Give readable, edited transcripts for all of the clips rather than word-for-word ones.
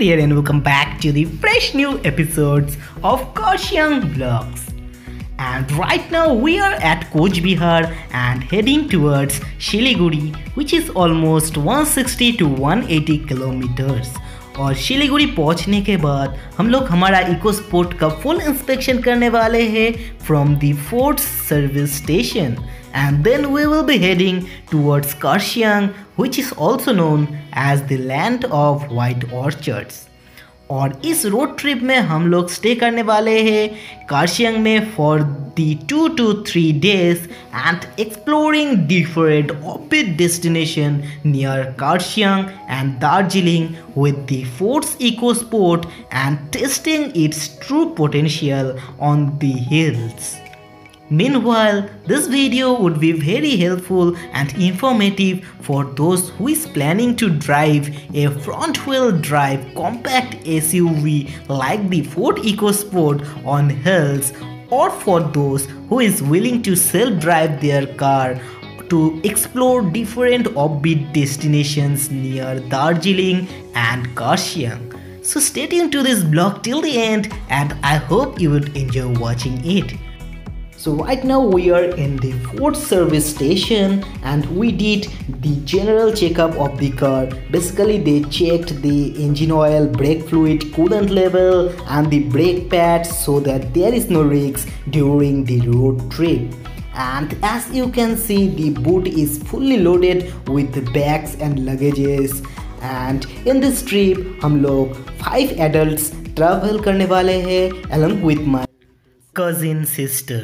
here and welcome back to the fresh new episodes of Karshiang Vlogs. And right now we are at Coach Bihar and heading towards Siliguri, which is almost 160 to 180 kilometers. और शिलीगुड़ी पहुंचने के बाद हम लोग हमारा EcoSport का full inspection करने वाले हैं from the fourth service station and then we will be heading towards Karshiang, which is also known as the land of white orchards. और इस रोड ट्रिप में हम लोग स्टे करने वाले हैं कार्शियंग में for the 2 to 3 days and exploring different orbit destination near Karshiang and Darjeeling with the Force EcoSport and testing its true potential on the hills. Meanwhile, this video would be very helpful and informative for those who is planning to drive a front-wheel drive compact SUV like the Ford EcoSport on hills, or for those who is willing to self-drive their car to explore different offbeat destinations near Darjeeling and Karshiang. So stay tuned to this vlog till the end and I hope you would enjoy watching it. So right now we are in the fourth service station and we did the general checkup of the car. Basically they checked the engine oil, brake fluid, coolant level and the brake pads so that there is no risks during the road trip. And as you can see, the boot is fully loaded with bags and luggages. And in this trip हम लोग 5 adults travel करने वाले हैं along with my cousin sister.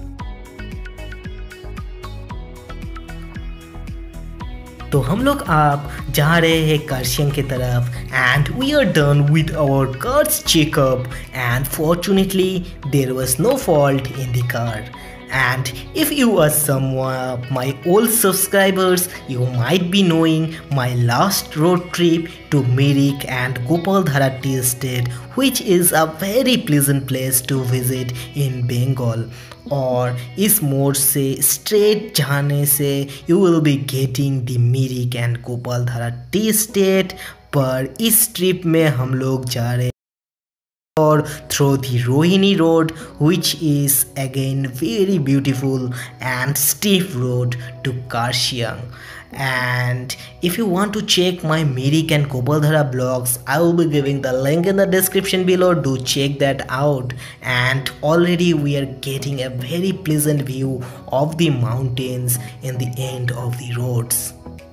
तो हम लोग आप जा रहे हैं कार्शियंग की तरफ and we are done with our car's checkup and fortunately there was no fault in the car. And if you are some of my old subscribers, you might be knowing my last road trip to Mirik and Gopaldhara Tea Estate, which is a very pleasant place to visit in Bengal. और इस मोड़ से straight जाने से you will be getting the Mirik and Gopaldhara Tea Estate. पर इस trip में हम लोग जा रहे हैं or through the Rohini Road, which is again very beautiful and steep road to Karshiang. And if you want to check my Mirik and Gopaldhara blogs, I will be giving the link in the description below. Do check that out. And already we are getting a very pleasant view of the mountains in the end of the roads.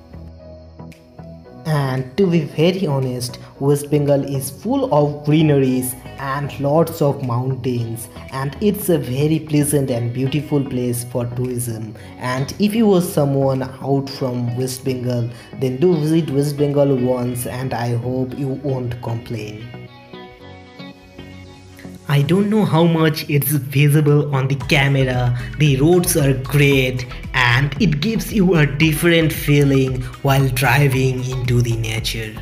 And to be very honest, West Bengal is full of greeneries and lots of mountains, and it's a very pleasant and beautiful place for tourism. And if you are someone out from West Bengal, then do visit West Bengal once and I hope you won't complain. I don't know how much it's visible on the camera. The roads are great and it gives you a different feeling while driving into the nature.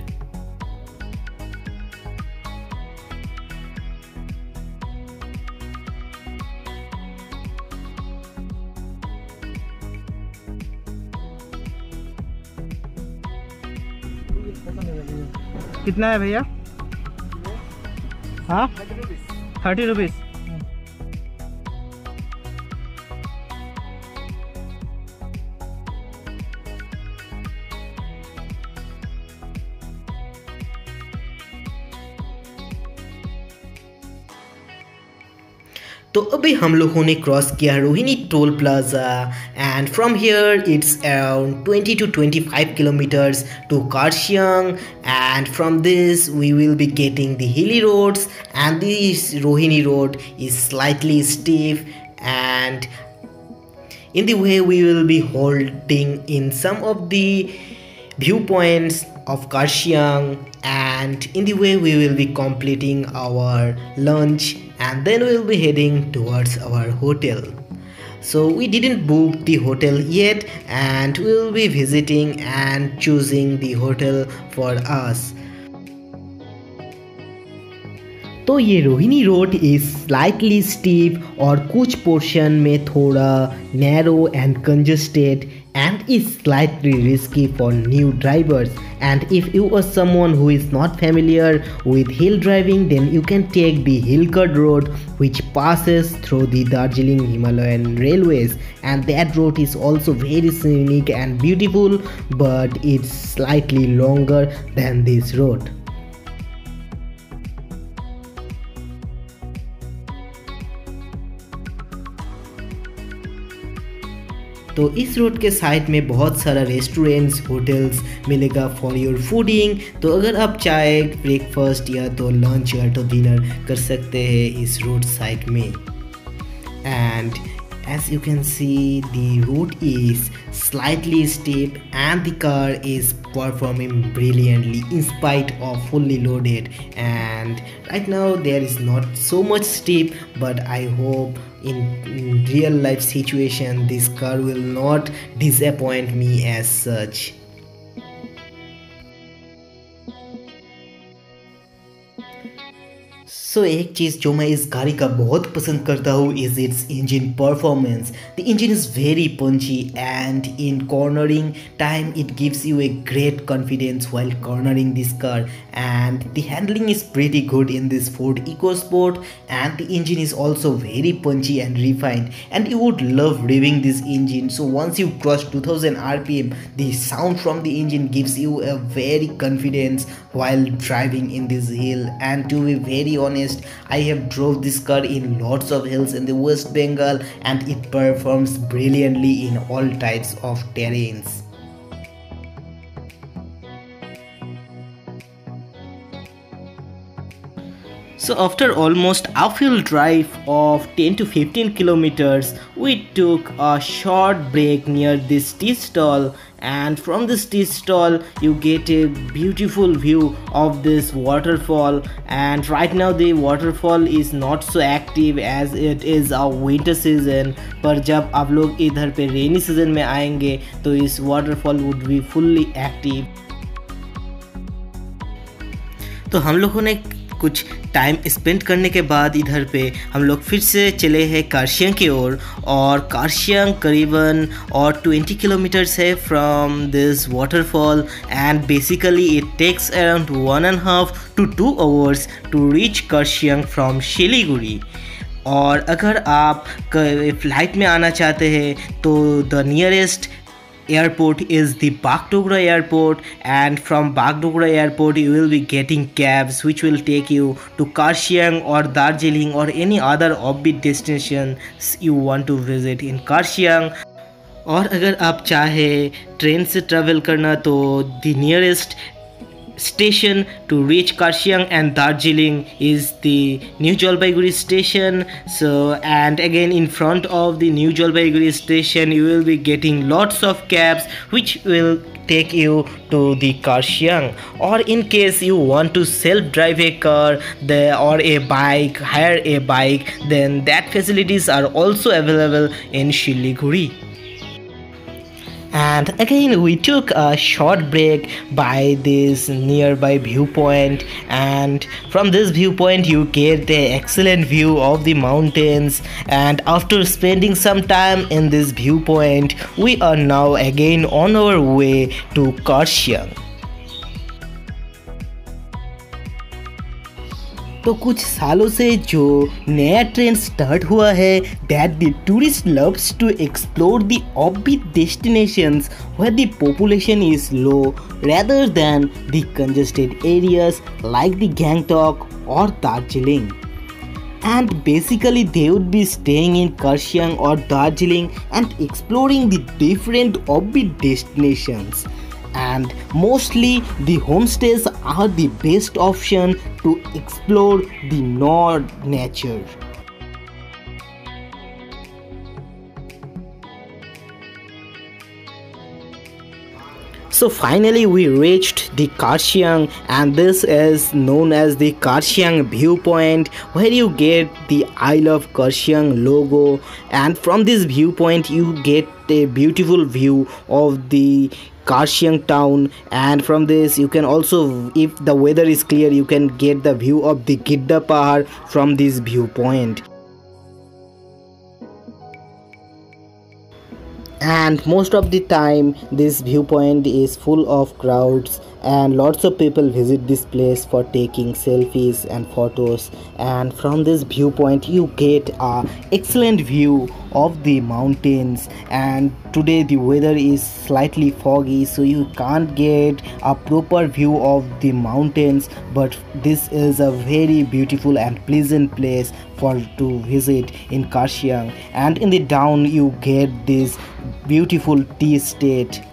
कितना है भैया? हाँ 30 rupees. तो अभी हम लोगों ने cross किया Rohini toll plaza and from here it's around 20 to 25 kilometers to Karshiang, and from this we will be getting the hilly roads and this Rohini road is slightly steep, and in the way we will be holding in some of the viewpoints of Karshiang, and in the way we will be completing our lunch and then we will be heading towards our hotel. So we didn't book the hotel yet and we will be visiting and choosing the hotel for us. तो ये Rohini road is slightly steep और कुछ portion में थोड़ा narrow and congested and is slightly risky for new drivers. And if you are someone who is not familiar with hill driving, then you can take the Hilkard road, which passes through the Darjeeling Himalayan railways, and that road is also very scenic and beautiful, but it's slightly longer than this road. तो इस road के side में बहुत सारा restaurants hotels मिलेगा for your fooding. तो अगर आप चाहे ब्रेकफास्ट या तो लंच या तो डिनर कर सकते हैं इस रोड साइड में। And as you can see, the road is slightly steep and the car is performing brilliantly in spite of fully loaded. And right now there is not so much steep, but I hope in real life situation this car will not disappoint me as such. So एक चीज़ जो मैं इस गाड़ी का बहुत पसंद करता हूँ is its engine performance. The engine is very punchy and in cornering time it gives you a great confidence while cornering this car, and the handling is pretty good in this Ford EcoSport, and the engine is also very punchy and refined, and you would love revving this engine. So once you cross 2000 rpm, the sound from the engine gives you a very confidence while driving in this hill. And to be very honest, I have drove this car in lots of hills in the West Bengal, and it performs brilliantly in all types of terrains. So after almost uphill drive of 10 to 15 kilometers, we took a short break near this tea stall, and from this tea stall you get a beautiful view of this waterfall. And right now the waterfall is not so active as it is a winter season, पर जब आप लोग इधर पे rainy season में आएंगे तो इस waterfall would be fully active. तो हम लोगों ने कुछ टाइम स्पेंड करने के बाद इधर पे हम लोग फिर से चले हैं कार्शियंग की ओर, और कार्शियंग करीबन और 20 किलोमीटर्स है from this waterfall, and basically it takes around 1.5 to 2 hours to reach Kurseong from Siliguri. और अगर आप फ्लाइट में आना चाहते हैं तो the nearest airport is the Bagdogra airport, and from Bagdogra airport you will be getting cabs which will take you to Karshiang or Darjeeling or any other offbeat destinations you want to visit in Karshiang. और अगर आप चाहे train से travel करना तो the nearest station to reach Karshiang and Darjeeling is the New Jalpaiguri station. So, and again in front of the New Jalpaiguri station you will be getting lots of cabs which will take you to the Karshiang. Or in case you want to self-drive a car there or a bike, hire a bike, then that facilities are also available in Shiliguri. And again we took a short break by this nearby viewpoint, and from this viewpoint you get the excellent view of the mountains. And after spending some time in this viewpoint, we are now again on our way to Karshiang. तो कुछ सालों से जो नया trend start हुआ है that the tourist loves to explore the offbeat destinations where the population is low rather than the congested areas like the Gangtok or Darjeeling. And basically they would be staying in Karshiang or Darjeeling and exploring the different offbeat destinations. And mostly the homestays are the best option to explore the North nature. So finally we reached the Karshiang, and this is known as the Karshiang viewpoint, where you get the Isle of Karshiang logo, and from this viewpoint you get a beautiful view of the Karshiang town. And from this you can also, if the weather is clear, you can get the view of the Gidda Pahar from this viewpoint. And most of the time this viewpoint is full of crowds, and lots of people visit this place for taking selfies and photos. And from this viewpoint you get a excellent view of the mountains. And today the weather is slightly foggy, so you can't get a proper view of the mountains, but this is a very beautiful and pleasant place for to visit in Karshiang. And in the down you get this beautiful tea estate.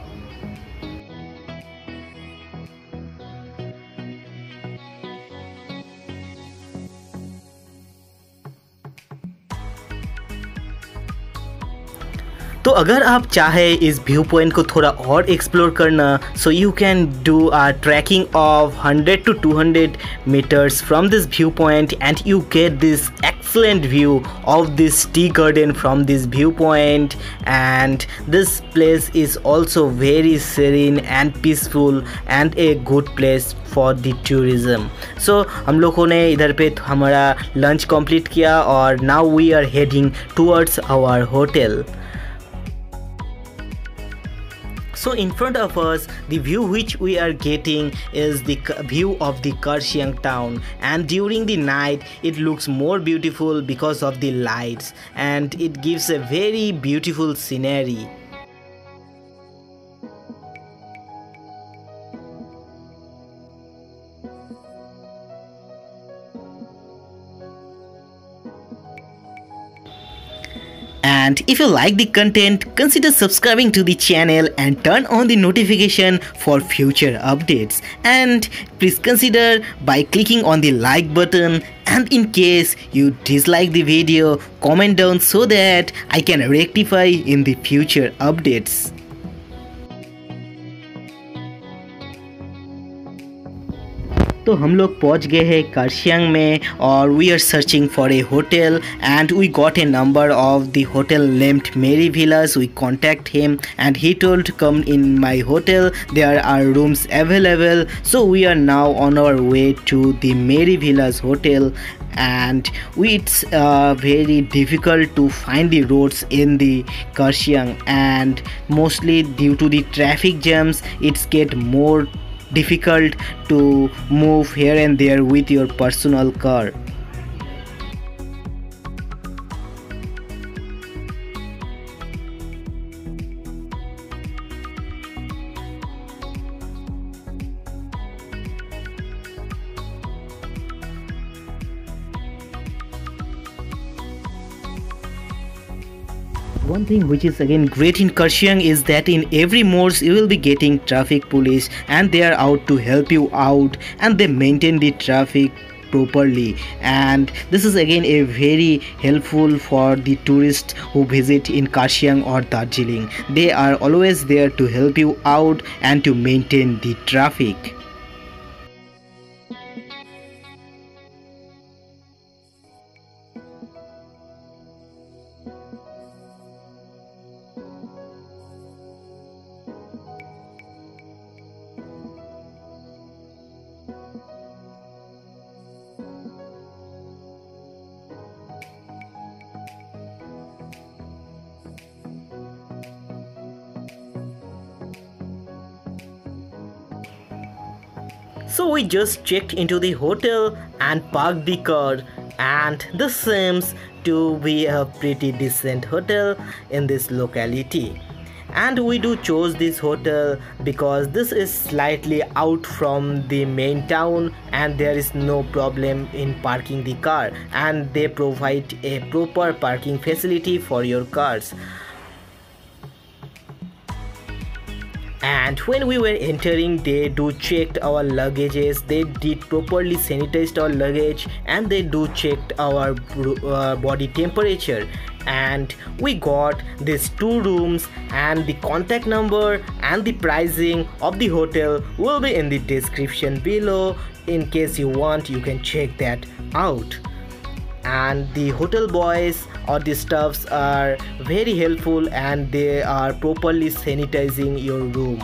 तो अगर आप चाहे इस view point को थोड़ा और explore करना, so you can do a trekking of 100 to 200 meters from this viewpoint, and you get this excellent view of this tea garden from this viewpoint. And this place is also very serene and peaceful and a good place for the tourism. So हम लोगों ने इधर पे हमारा lunch complete किया, और now we are heading towards our hotel. So in front of us, the view which we are getting is the view of the Karshiang town, and during the night it looks more beautiful because of the lights, and it gives a very beautiful scenery. And if you like the content, consider subscribing to the channel and turn on the notification for future updates. And please consider by clicking on the like button, and in case you dislike the video, comment down so that I can rectify in the future updates. तो हम लोग पहुंच गए हैं कार्शियांग में, और we are searching for a hotel, and we got a number of the hotel named Meri Vilas. We contact him and he told come in my hotel, there are rooms available. So we are now on our way to the Meri Vilas hotel. And it's very difficult to find the roads in the Karshiang, and mostly due to the traffic jams it's get more difficult to move here and there with your personal car. One thing which is again great in Karshiang is that in every modes you will be getting traffic police, and they are out to help you out, and they maintain the traffic properly. And this is again a very helpful for the tourists who visit in Karshiang or Darjeeling. They are always there to help you out and to maintain the traffic. So we just checked into the hotel and parked the car, and this seems to be a pretty decent hotel in this locality. And we do chose this hotel because this is slightly out from the main town, and there is no problem in parking the car, and they provide a proper parking facility for your cars. And and when we were entering they do checked our luggages, they did properly sanitized our luggage, and they do checked our body temperature. And we got these 2 rooms, and the contact number and the pricing of the hotel will be in the description below. In case you want, you can check that out. And the hotel boys or the staffs are very helpful, and they are properly sanitizing your room.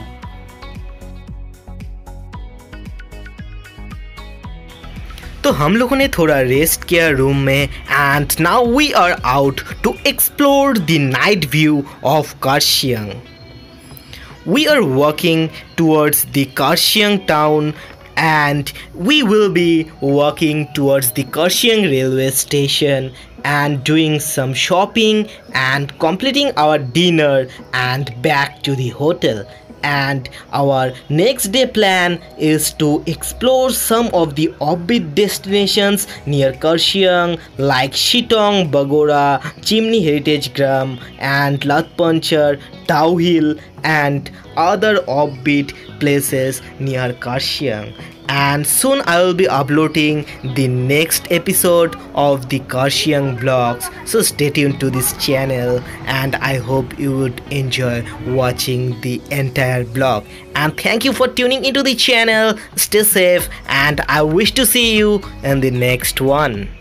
तो हम लोगों ने थोड़ा rest किया room में, and now we are out to explore the night view of Kurseong. We are walking towards the Karsiyang town, and we will be walking towards the Karsiyang railway station and doing some shopping and completing our dinner and back to the hotel. And our next day plan is to explore some of the offbeat destinations near Karsiyang like Shitong, Bagora, Chimney Heritage Gram, and Latpanchar, Tau Hill, and other offbeat places near Karsiyang. And soon I will be uploading the next episode of the Karsiyang vlogs, so stay tuned to this channel, and I hope you would enjoy watching the entire vlog. And thank you for tuning into the channel. Stay safe, and I wish to see you in the next one.